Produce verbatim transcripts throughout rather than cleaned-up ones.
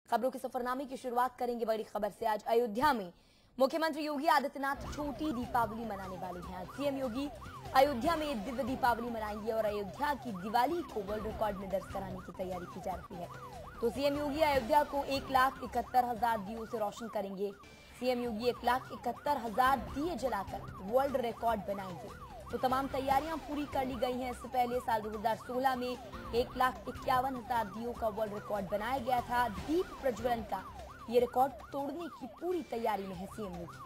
खबरों के सफरनामे की शुरुआत करेंगे बड़ी खबर से। आज अयोध्या में मुख्यमंत्री योगी आदित्यनाथ छोटी दीपावली मनाने वाले हैं। आज सीएम योगी अयोध्या में दिव्य दीपावली मनाएंगे और अयोध्या की दिवाली को वर्ल्ड रिकॉर्ड में दर्ज कराने की तैयारी की जा रही है। तो सीएम योगी अयोध्या को एक लाख इकहत्तर हजार दियों से रोशन करेंगे। सीएम योगी एक लाख इकहत्तर हजार दिए जलाकर वर्ल्ड रिकॉर्ड बनाएंगे। तो तमाम तैयारियां पूरी कर ली गई हैं। इससे पहले साल दो हजार सोलह में एक लाख इक्यावन हजार दियों का वर्ल्ड रिकॉर्ड बनाया गया था। दीप प्रज्वलन का ये रिकॉर्ड तोड़ने की पूरी तैयारी में है सीएम योगी।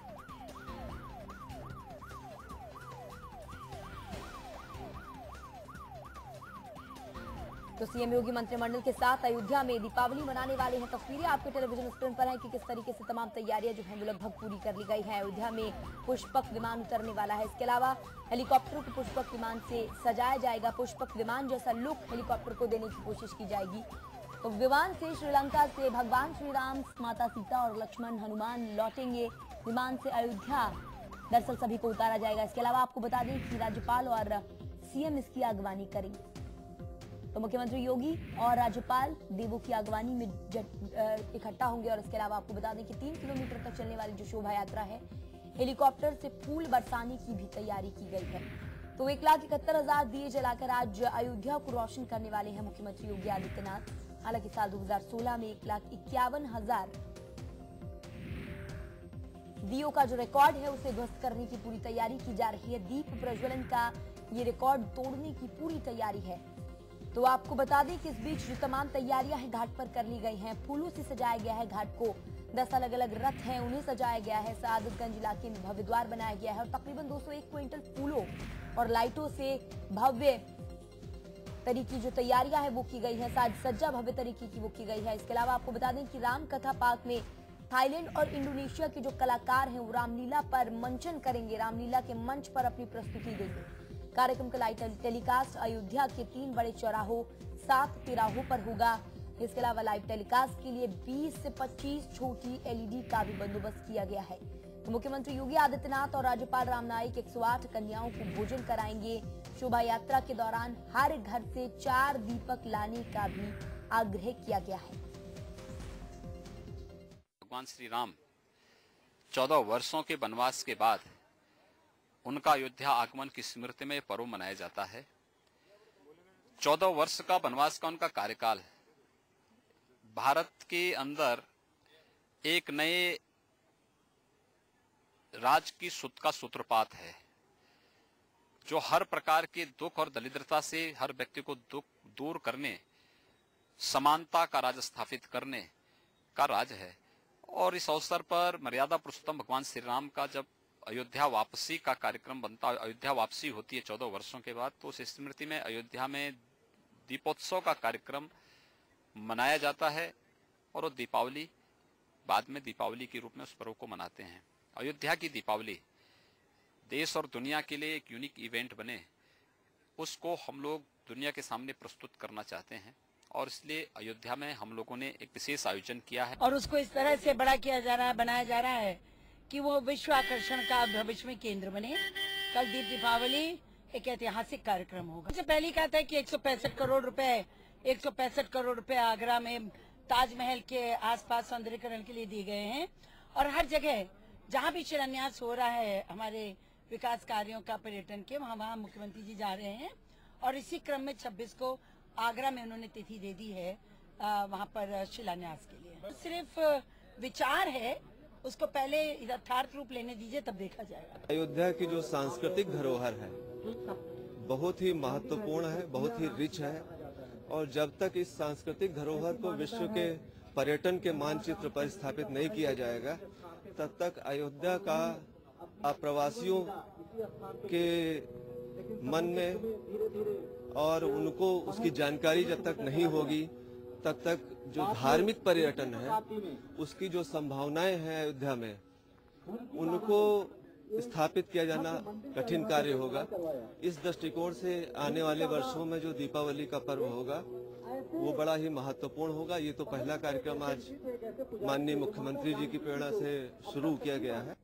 तो सीएम योगी मंत्रिमंडल के साथ अयोध्या में दीपावली मनाने वाले हैं। तस्वीरें आपके टेलीविजन स्क्रीन पर है कि किस तरीके से तमाम तैयारियां जो है वो लगभग पूरी कर ली गई है। अयोध्या में पुष्पक विमान उतरने वाला है। इसके अलावा हेलीकॉप्टर को पुष्पक विमान से सजाया जाएगा। पुष्पक विमान जैसा लुक हेलीकॉप्टर को देने की कोशिश की जाएगी। तो विमान से श्रीलंका से भगवान श्री राम, माता सीता और लक्ष्मण हनुमान लौटेंगे। विमान से अयोध्या दरअसल सभी को उतारा जाएगा। इसके अलावा आपको बता दें कि राज्यपाल और सीएम इसकी अगवानी करेंगे। तो मुख्यमंत्री योगी और राज्यपाल देवों की अगवानी में इकट्ठा होंगे। और इसके अलावा आपको बता दें कि तीन किलोमीटर तक चलने वाली जो शोभा यात्रा है, हेलीकॉप्टर से फूल बरसाने की भी तैयारी की गई है। तो एक लाख इकहत्तर हजार दिए जलाकर आज अयोध्या को रोशन करने वाले हैं मुख्यमंत्री योगी आदित्यनाथ। हालांकि साल दो हजार सोलह में एक लाख इक्यावन हजार दियों का जो रिकॉर्ड है उसे ध्वस्त करने की पूरी तैयारी की जा रही है। दीप प्रज्वलन का ये रिकॉर्ड तोड़ने की पूरी तैयारी है। तो आपको बता दें कि इस बीच जो तमाम तैयारियां हैं घाट पर कर ली गई हैं। फूलों से सजाया गया है घाट को। दस अलग अलग रथ हैं, उन्हें सजाया गया है। सादतगंज इलाके में भव्य द्वार बनाया गया है और तकरीबन दो सौ एक क्विंटल फूलों और लाइटों से भव्य तरीके जो तैयारियां हैं वो की गई है। साज सज्जा भव्य तरीके की वो की गई है। इसके अलावा आपको बता दें कि राम कथा पार्क में थाईलैंड और इंडोनेशिया के जो कलाकार हैं वो रामलीला पर मंचन करेंगे। रामलीला के मंच पर अपनी प्रस्तुति देंगे। कार्यक्रम का लाइव टेलीकास्ट अयोध्या के तीन बड़े चौराहों, सात तिराहों पर होगा। इसके अलावा लाइव टेलीकास्ट के लिए बीस से पच्चीस छोटी एलईडी का भी बंदोबस्त किया गया है। तो मुख्यमंत्री योगी आदित्यनाथ और राज्यपाल राम नाईक एक सौ आठ कन्याओं को भोजन कराएंगे। शोभा यात्रा के दौरान हर घर से चार दीपक लाने का भी आग्रह किया गया है। भगवान श्री राम चौदह वर्षों के वनवास के बाद उनका अयोध्या आगमन की स्मृति में पर्व मनाया जाता है। चौदह वर्ष का वनवास का उनका कार्यकाल भारत के अंदर एक नए राज की सुत का सूत्रपात है, जो हर प्रकार के दुख और दरिद्रता से हर व्यक्ति को दुख दूर करने, समानता का राज स्थापित करने का राज है। और इस अवसर पर मर्यादा पुरुषोत्तम भगवान श्री राम का जब अयोध्या वापसी का कार्यक्रम बनता है, अयोध्या वापसी होती है चौदह वर्षों के बाद, तो उस स्मृति में अयोध्या में दीपोत्सव का कार्यक्रम मनाया जाता है और वो दीपावली बाद में दीपावली के रूप में उस पर्व को मनाते हैं। अयोध्या की दीपावली देश और दुनिया के लिए एक यूनिक इवेंट बने, उसको हम लोग दुनिया के सामने प्रस्तुत करना चाहते हैं और इसलिए अयोध्या में हम लोगों ने एक विशेष आयोजन किया है। और उसको इस तरह से बड़ा किया जा रहा है, बनाया जा रहा है कि वो विश्व आकर्षण का भविष्य में केंद्र बने। कल दीप दीपावली एक ऐतिहासिक कार्यक्रम होगा। इससे पहले कहा था कि एक सौ पैंसठ करोड़ रुपए एक सौ पैंसठ करोड़ रुपए आगरा में ताजमहल के आसपास सौंदर्यीकरण के लिए दिए गए हैं। और हर जगह जहां भी शिलान्यास हो रहा है हमारे विकास कार्यों का, पर्यटन के, वहाँ वहाँ मुख्यमंत्री जी जा रहे हैं। और इसी क्रम में छब्बीस को आगरा में उन्होंने तिथि दे दी है वहाँ पर शिलान्यास के लिए। सिर्फ विचार है, उसको पहले यथार्थ रूप लेने दीजिए, तब देखा जाएगा। अयोध्या की जो सांस्कृतिक धरोहर है बहुत ही महत्वपूर्ण है, बहुत ही रिच है। और जब तक इस सांस्कृतिक धरोहर को विश्व के पर्यटन के मानचित्र पर स्थापित नहीं किया जाएगा, तब तक अयोध्या का प्रवासियों के मन में और उनको उसकी जानकारी जब तक नहीं होगी, तब तक जो धार्मिक पर्यटन है उसकी जो संभावनाएं हैं अयोध्या में, उनको स्थापित किया जाना कठिन कार्य होगा। इस दृष्टिकोण से आने वाले वर्षों में जो दीपावली का पर्व होगा वो बड़ा ही महत्वपूर्ण होगा। ये तो पहला कार्यक्रम आज माननीय मुख्यमंत्री जी की प्रेरणा से शुरू किया गया है।